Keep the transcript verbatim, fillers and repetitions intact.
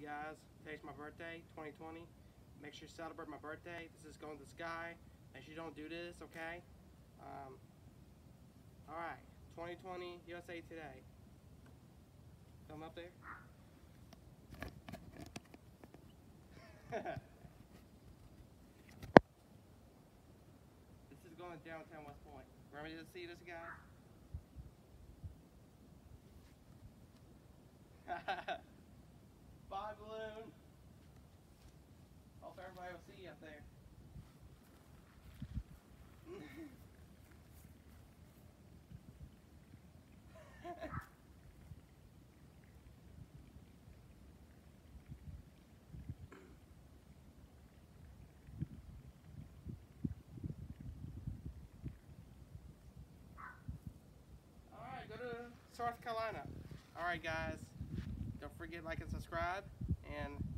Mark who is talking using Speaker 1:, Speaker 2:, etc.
Speaker 1: guys. Today's my birthday, twenty twenty. Make sure you celebrate my birthday. This is going to the sky. Make sure you don't do this, okay? Um, Alright, twenty twenty U S A Today. Come up there. This is going to downtown West Point. Ready to see this guy? Bye, balloon. Hope everybody will see you up there. Alright, go to South Carolina. Alright, guys. Don't forget to like and subscribe. And